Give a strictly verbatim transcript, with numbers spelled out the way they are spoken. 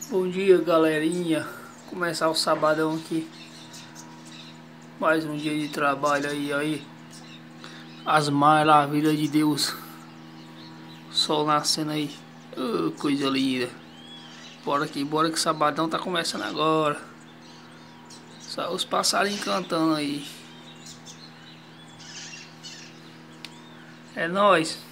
Bom dia, galerinha. Começar o sabadão aqui. Mais um dia de trabalho aí, aí. As maravilhas de Deus. Sol nascendo aí. Oh, coisa linda. Bora aqui, bora que sabadão tá começando agora. Só os passarinhos cantando aí. É nóis.